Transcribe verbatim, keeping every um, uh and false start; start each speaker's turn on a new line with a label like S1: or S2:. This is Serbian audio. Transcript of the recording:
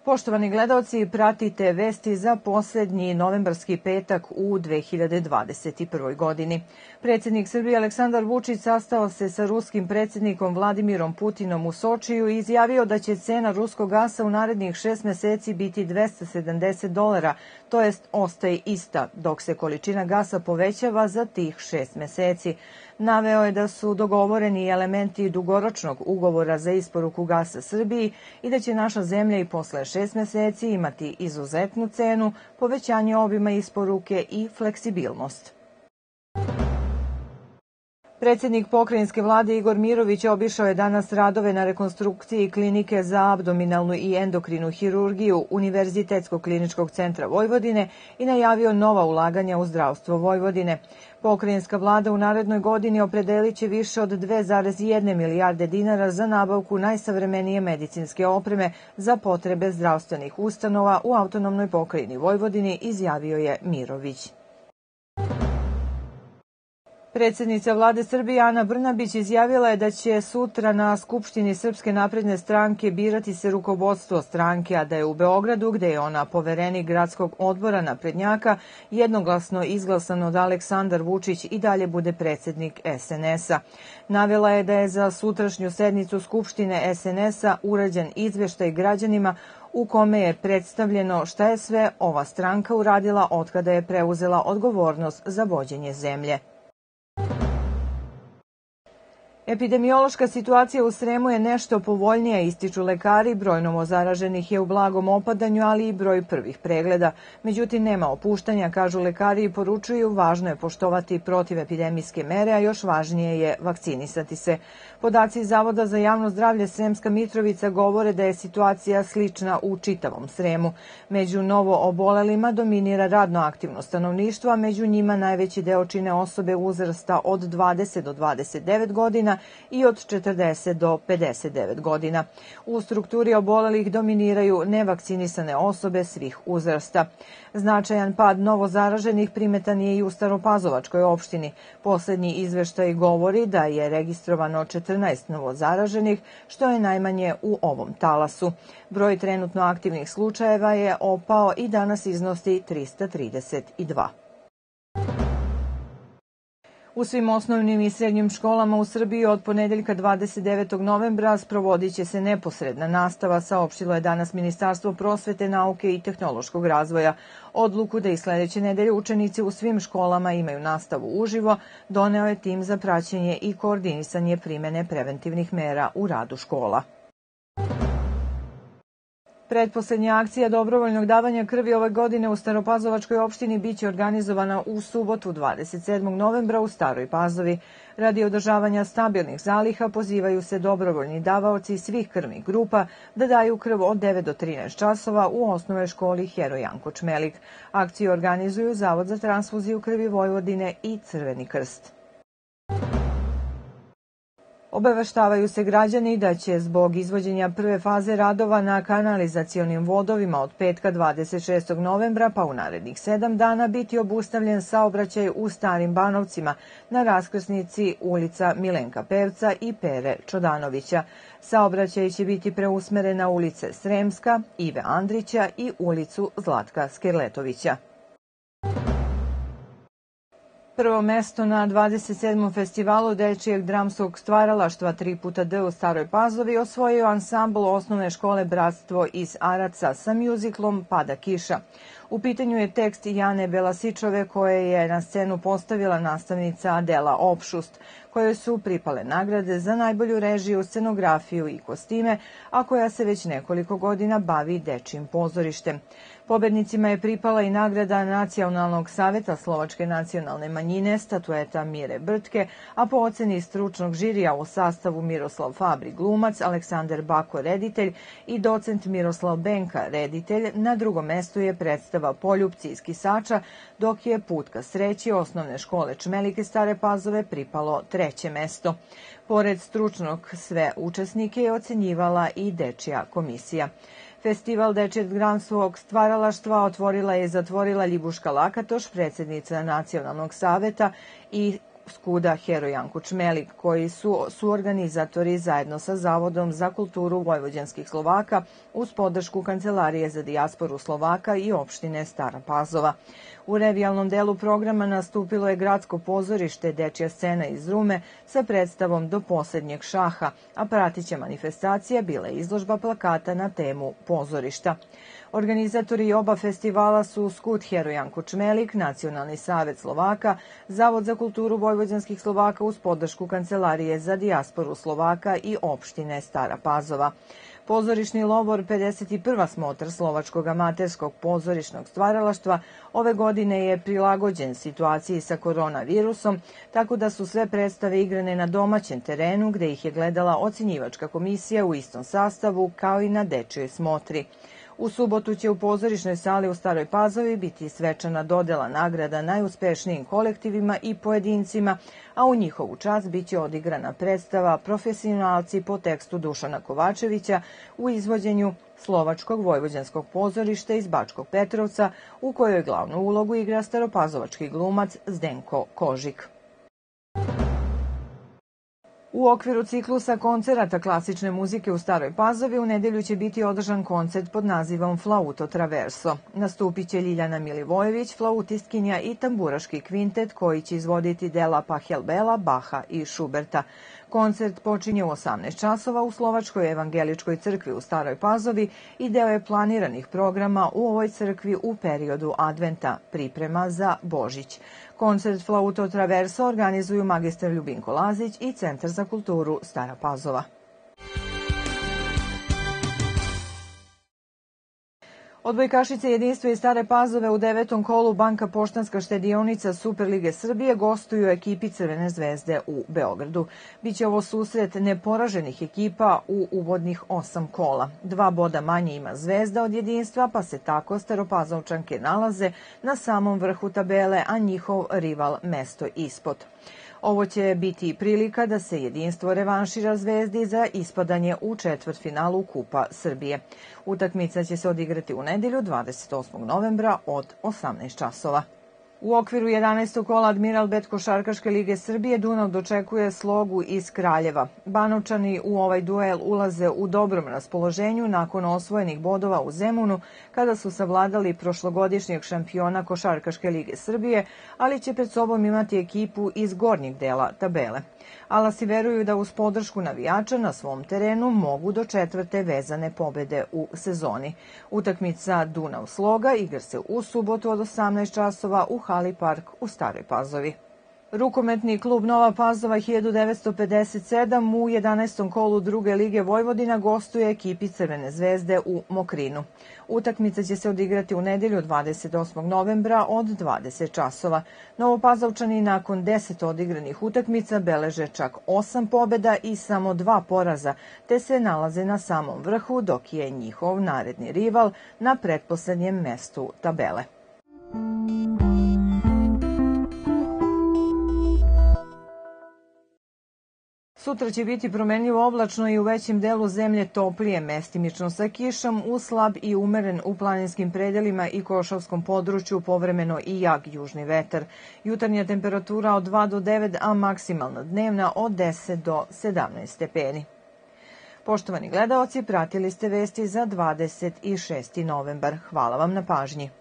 S1: Poštovani gledaoci, pratite vesti za poslednji novembarski petak u dve hiljade dvadeset prvoj. godini. Predsjednik Srbije Aleksandar Vučić sastao se sa ruskim predsjednikom Vladimirom Putinom u Sočiju i izjavio da će cena ruskog gasa u narednih šest meseci biti dvesta sedamdeset dolara, to jest ostaje ista, dok se količina gasa povećava za tih šest meseci. Naveo je da su dogovoreni elementi dugoročnog ugovora za isporuku gasa Srbiji i da će naša zemlja i posle šest meseci imati izuzetnu cenu, povećanje obima isporuke i fleksibilnost. Predsjednik pokrajinske vlade Igor Mirović obišao je danas radove na rekonstrukciji klinike za abdominalnu i endokrinu hirurgiju Univerzitetskog kliničkog centra Vojvodine i najavio nova ulaganja u zdravstvo Vojvodine. Pokrajinska vlada u narednoj godini opredelit će više od dve zarez jedne milijarde dinara za nabavku najsavremenije medicinske opreme za potrebe zdravstvenih ustanova u autonomnoj pokrajini Vojvodini, izjavio je Mirović. Predsjednica vlade Srbije Ana Brnabić izjavila je da će sutra na Skupštini Srpske napredne stranke birati se rukovodstvo stranke, a da je u Beogradu, gde je ona poverenik gradskog odbora naprednjaka, jednoglasno izglasano da Aleksandar Vučić i dalje bude predsjednik es en es a. Navela je da je za sutrašnju sednicu Skupštine es en es a urađen izveštaj građanima u kome je predstavljeno šta je sve ova stranka uradila otkada je preuzela odgovornost za vođenje zemlje. Epidemiološka situacija u Sremu je nešto povoljnija, ističu lekari, broj novozaraženih je u blagom opadanju, ali i broj prvih pregleda. Međutim, nema opuštanja, kažu lekari i poručuju, važno je poštovati protivepidemijske mere, a još važnije je vakcinisati se. Podaci Zavoda za javno zdravlje Sremska Mitrovica govore da je situacija slična u čitavom Sremu. Među novo obolelima dominira radno aktivno stanovništvo, a među njima najveći deo čine osobe uzrasta od dvadeset do dvadeset devet godina i od četrdeset do pedeset devet godina. U strukturi obolelih dominiraju nevakcinisane osobe svih uzrasta. Značajan pad novozaraženih primetan je i u Staropazovačkoj opštini. Poslednji izveštaj govori da je registrovano četrnaest novozaraženih, što je najmanje u ovom talasu. Broj trenutno aktivnih slučajeva je opao i danas iznosi trista trideset dva. U svim osnovnim i srednjim školama u Srbiji od ponedeljka dvadeset devetog novembra sprovodit će se neposredna nastava, saopštilo je danas Ministarstvo prosvete, nauke i tehnološkog razvoja. Odluku da i sledeće nedelje učenici u svim školama imaju nastavu uživo doneo je tim za praćenje i koordinisanje primene preventivnih mera u radu škola. Pretposlednja akcija dobrovoljnog davanja krvi ove godine u Staropazovačkoj opštini biće organizovana u subotu dvadeset sedmog novembra u Staroj Pazovi. Radi održavanja stabilnih zaliha pozivaju se dobrovoljni davaoci svih krvnih grupa da daju krv od devet do trinaest časova u osnovnoj školi Heroj Janko Čmelik. Akciju organizuju Zavod za transfuziju krvi Vojvodine i Crveni krst. Obaveštavaju se građani da će zbog izvođenja prve faze radova na kanalizacionim vodovima od petka dvadeset šestog novembra pa u narednih sedam dana biti obustavljen saobraćaj u Starim Banovcima na raskrsnici ulica Milenka Pevca i Pere Čodanovića. Saobraćaj će biti preusmeren na ulice Sremska, Ive Andrića i ulicu Zlatka Skerletovića. Prvo mesto na dvadeset sedmom festivalu dečijeg dramskog stvaralaštva tri puta D u Staroj Pazovi osvojio ansambl osnovne škole Bratstvo iz Araca sa mjuziklom Pada kiša. U pitanju je tekst Jane Belasičove koje je na scenu postavila nastavnica Adela Opšust, kojoj su pripale nagrade za najbolju režiju, scenografiju i kostime, a koja se već nekoliko godina bavi dečijim pozorištem. Pobednicima je pripala i nagrada Nacionalnog saveta Slovačke nacionalne manjine, statueta Mire Brtke, a po oceni stručnog žirija u sastavu Miroslav Fabri glumac, Aleksandar Bako reditelj i docent Miroslav Benka reditelj, na drugom mestu je predstava Poljupci iz Kisača, dok je Put ka sreći osnovne škole Čmelike Stare Pazove pripalo treće mesto. Pored stručnog sve učesnike je ocenjivala i dečija komisija. Festival dečijeg dramskog stvaralaštva otvorila je i zatvorila Ljibuška Lakatoš, predsjednica Nacionalnog saveta i Skuda Herojanku Čmelik, koji su suorganizatori zajedno sa Zavodom za kulturu vojvođanskih Slovaka uz podršku Kancelarije za dijasporu Slovaka i opštine Stara Pazova. U revijalnom delu programa nastupilo je gradsko pozorište Dečja scena iz Rume sa predstavom Do poslednjeg šaha, a pratića manifestacija bila je izložba plakata na temu pozorišta. Organizatori oba festivala su Skud Herojanku Čmelik, Nacionalni savet Slovaka, Zavod za kulturu vojvođanskih Slovaka uz podršku Kancelarije za dijasporu Slovaka i opštine Stara Pazova. Pozorišni lovor pedeset prva smotar Slovačkog amaterskog pozorišnog stvaralaštva ove godine je prilagođen situaciji sa koronavirusom, tako da su sve predstave igrane na domaćem terenu gde ih je gledala ocenjivačka komisija u istom sastavu kao i na dečjoj smotri. U subotu će u pozorišnoj sali u Staroj Pazovi biti svečana dodela nagrada najuspešnijim kolektivima i pojedincima, a u njihovu čast biće odigrana predstava Profesionalci po tekstu Dušana Kovačevića u izvođenju Slovačkog vojvođanskog pozorišta iz Bačkog Petrovca, u kojoj glavnu ulogu igra staropazovački glumac Zdenko Kožik. U okviru ciklusa koncerata klasične muzike u Staroj Pazovi u nedelju će biti održan koncert pod nazivom Flauto Traverso. Nastupit će Ljiljana Milivojević, flautistkinja i tamburaški kvintet koji će izvoditi dela Pachelbela, Baha i Šuberta. Koncert počinje u osamnaest časova u Slovačkoj evangeličkoj crkvi u Staroj Pazovi i deo je planiranih programa u ovoj crkvi u periodu adventa, priprema za Božić. Koncert Flauto Traverso organizuju magistar Ljubinko Lazić i Centar za kulturu Stara Pazova. Odbojkašice Jedinstva iz Stare Pazove u devetom kolu Banka Poštanska štedionica Superlige Srbije gostuju ekipi Crvene zvezde u Beogradu. Biće ovo susret neporaženih ekipa u uvodnih osam kola. Dva boda manje ima Zvezda od Jedinstva, pa se tako Staropazovčanke nalaze na samom vrhu tabele, a njihov rival mesto ispod. Ovo će biti prilika da se Jedinstvo revanšira Zvezdi za ispadanje u četvrtfinalu Kupa Srbije. Utakmica će se odigrati u nedelju dvadeset osmog novembra od osamnaest časova. U okviru jedanaestog kola Admiral Bet košarkaške lige Srbije Dunav dočekuje Slogu iz Kraljeva. Banovčani u ovaj duel ulaze u dobrom raspoloženju nakon osvojenih bodova u Zemunu kada su savladali prošlogodišnjeg šampiona košarkaške lige Srbije, ali će pred sobom imati ekipu iz gornjeg dela tabele. Alasi veruju da uz podršku navijača na svom terenu mogu do četvrte vezane pobede u sezoni. Utakmica Dunav-Sloga igra se u subotu od osamnaest časova u Hali Park u Staroj Pazovi. Rukometni klub Nova Pazova hiljadu devetsto pedeset sedam u jedanaestom kolu druge lige Vojvodina gostuje ekipi Crvene zvezde u Mokrinu. Utakmica će se odigrati u nedelju dvadeset osmog novembra od dvadeset časova. Novopazovčani nakon deset odigranih utakmica beleže čak osam pobeda i samo dva poraza, te se nalaze na samom vrhu, dok je njihov naredni rival na pretposlednjem mestu tabele. Sutra će biti promenljivo oblačno i u većem delu zemlje toplije, mestimično sa kišom, uz slab i umeren u planinskim predelima i Košavskom području, povremeno i jak južni vetar. Jutarnja temperatura od dva do devet, a maksimalna dnevna od deset do sedamnaest stepeni. Poštovani gledaoci, pratili ste vesti za dvadeset šesti novembar. Hvala vam na pažnji.